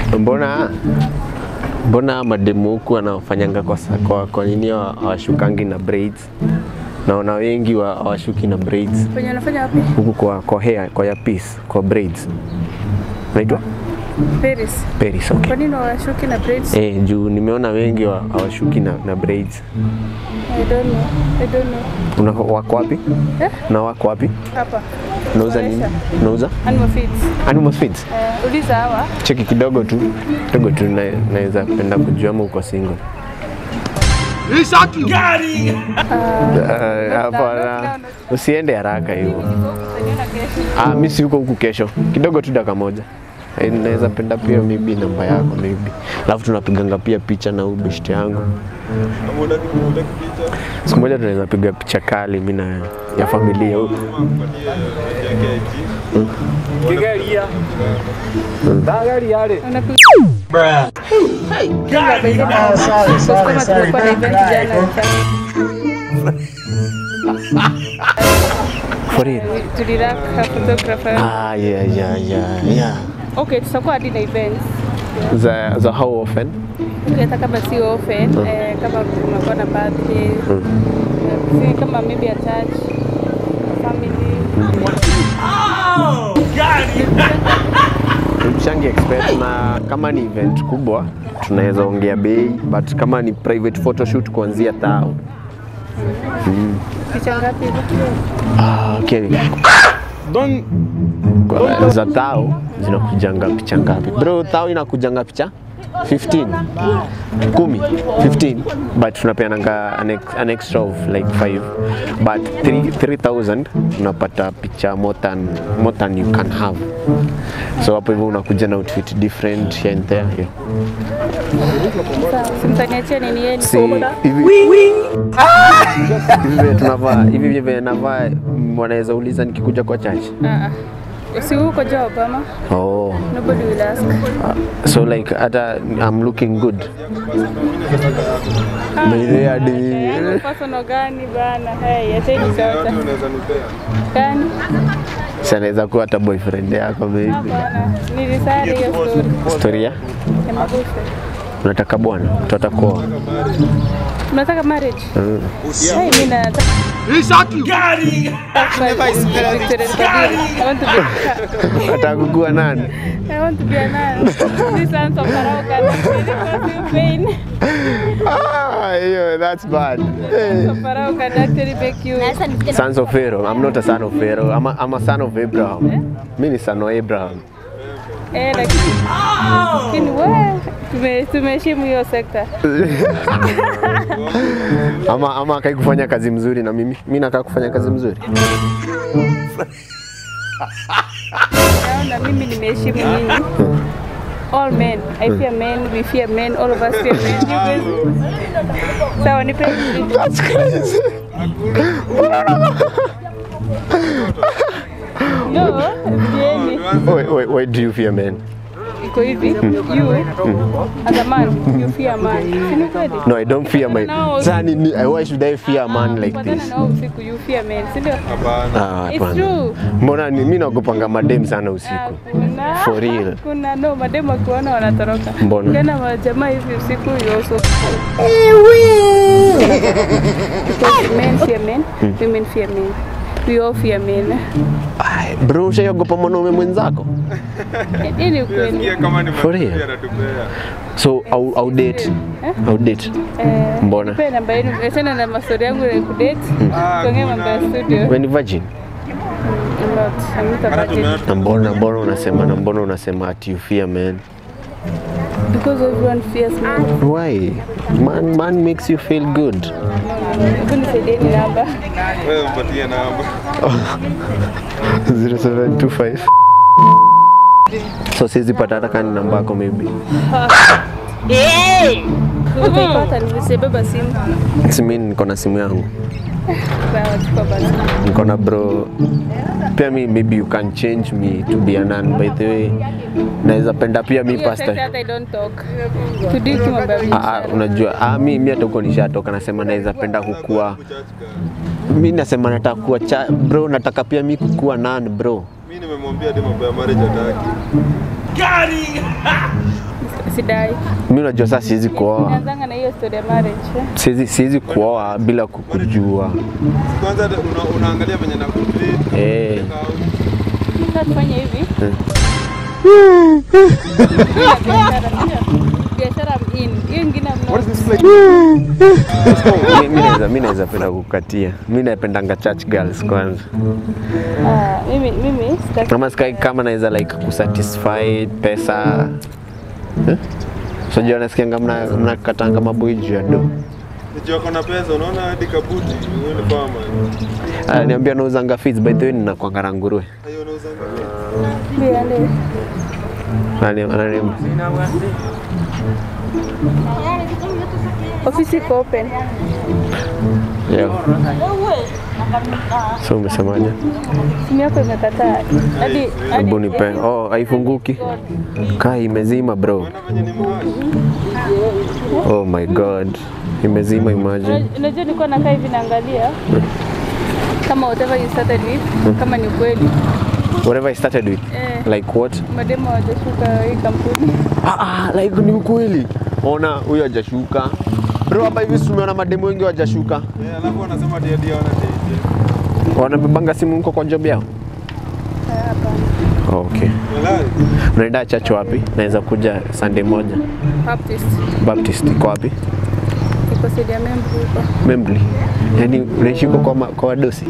Mbona mademu huku wanafanyanga kwa nini hawashukangi na braids? Naona wengi hawashuki na braids. Kwenye wanafanya wapi? Huku kwa hair, kwa piece, kwa braids. Unaitwa? Paris, okay. Kwa nini hawashuki na braids? Juu nimeona wengi hawashuki na braids. I don't know. Wako wapi? Na wako wapi? Hapa. Nauza nini? Nauza? Animal feeds. Uliza hawa. Cheki kidogo tu naweza penda kujua ama uko single. Risaki gari. Hapana. Usiende haraka hivyo. Mimi si huko kesho. Kidogo tu dakika moja. Naweza penda pia maybe namba yako maybe. Alafu tunapiganga pia picha na ubeshte yangu. Siku moja tunaweza piga picha kali mimi na ya familia huko. Kigaria. Dagari yale. Bruh. Hey. Sorry. For real? Tuliraka photographer. Yeah. Okay, tutakuwa hadi na events. Za how often? Hata kama si often, kama tunakuwa na birthday. Kama maybe a church, family. Tushangi expect na kama ni event kubwa tunaweza ongea bei, but kama ni private photoshoot kuanzia 1000. Picha ngapi? Okay. Za 1000 zinakujanga picha ngapi? Bro, 1000 inakujanga picha 15, 15, but tunapeananga an extra of like 5, but 3000 unapata picha more than you can have. So hapo hivyo unakuja na outfit different here and there. Simtaniachia nini yenu? Hivi navaa wanaweza uliza nikikuja kwa church. Si uko job ama? Nobody will ask. So like I'm looking good. Personal gani bana? Hey, ateni sauta. Gani? Sanaweza kuwa hata boyfriend yako maybe. Nilisari hiyo story. Story ya? Unataka bwana? Tutakuwa. Unataka marriage? Hey, mimi nataka. Risaki gari. Nataka kuwa nani? I want to be a nun. This sounds of pain. Yeah, that's bad. Pharaoh can actually make you. Sons of Pharaoh. I'm not a son of Pharaoh. I'm a son of Abraham. Mimi ni son of Abraham. Lakini wewe tumeheshimu hiyo sekta. Ama kai kufanya kazi mzuri na mimi nakaa kufanya kazi mzuri. Na mimi nimeheshimu nini? All men, I fear men, we fear men, all of us fear men. You guys. Sawa nipe. That's crazy. No, why do you fear men? Iko hivi, you as a man, you fear a man. No, I don't fear men. Why should I fear a man like this? No, usiku you fear men, sindio? It's true. Mbona mimi naogopanga madem sana usiku? For real. No, madem wakiona wanatoroka. Mbona? Kana majamaa hivi usiku you also. Men fear men, women fear men. We all fear men. Bro, ushaogopa mwanaume mwenzako? Ili kweli. For real. So I'll date. Mbona? Pena namba yenu, achana na mastori yangu ya kudate. Tuongee mambo ya studio. When virgin? I'm not a virgin. Mbona unasema ati you fear men? Because everyone fears men. Why? Man makes you feel good. Hebu nisaidie namba. Wewe mpatie namba. 0725. So siwezi pata hata kani namba yako maybe. Utaipata nilisebeba simu. Mimi niko na simu yangu. Sawa, chukua basi. Niko na bro. Pia maybe you can change me to be a nun, by the way. Naweza penda pia mi pastor. I don't talk. Tudiki mambo ya unajua mimi hata uko nishatoka nasema naweza penda kukua. Mimi nasema nataka kuwa bro, nataka pia mimi kukua nun bro. Mimi nimemwambia demo mambo ya marriage hataki. Gari. Sidai. Mimi unajua sasa siwezi kuoa. Nianzanga na hiyo story ya marriage. Siwezi kuoa bila kukujua. Kwanza unaangalia venye na Eh. Sasa tufanye hivi. Biashara in. Hiyo nyingine What is this place? Mimi naweza penda kukatia. Mimi napendanga church girls kwanza. Mimi sitaki. Kama naweza like kusatisfy pesa. So jua nasikianga mnakatanga maboy juu ya do. Nijua kuna pesa unaona hadi kabuti wewe ni farmer. Niambia nauzanga feeds by the way ninakuanga na nguruwe. Hayo unauzanga. Ndio. Ananiambia. Ofisi iko open. Yeah. So umesemaje? Simu yako imekataa. Hebu nipe. Oh, haifunguki. Kai imezima bro. Oh my god. Imezima imagine. Unajua nilikuwa nakaa hivi naangalia kama whatever you started with kama ni kweli. Whatever I started with. Like what? Mademo hajashuka hii kampuni. Like ni ukweli. Ona huyo hajashuka. Bro hapa hivi tumeona mademo wengi hawajashuka. Alafu wanasema dia wana dia. Wanabebanga simu huko kwa job yao? Hapana. Okay. Unaenda church wapi? Naweza kuja Sunday moja. Baptist iko wapi? Iko side ya Membli huko. Membli. Yaani unaishi huko kwa wadosi?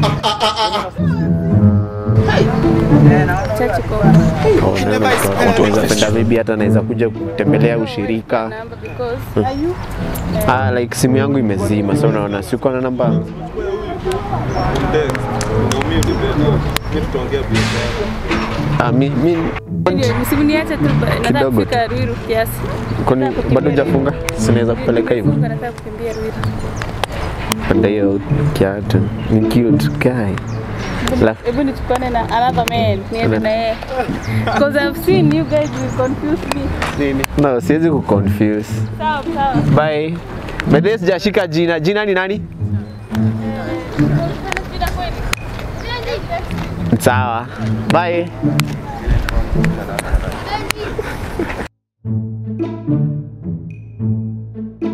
Church iko. Unaweza penda maybe hata naweza kuja kutembelea ushirika. Like simu yangu imezima, so unaona siko na namba. Msiniache tu nataka kufika Ruiru kiasi. Kwani bado hujafunga? Sinaweza kupeleka hivyo. Nataka kukimbia Ruiru. Panda hiyo kiatu. Ni cute guy. Hebu nitukane na another man. Niende na yeye. Because I've seen you guys will confuse me. No, siwezi kuconfuse. Sawa. Bye. Bado sijashika jina. Jina ni nani? Sawa. Bye.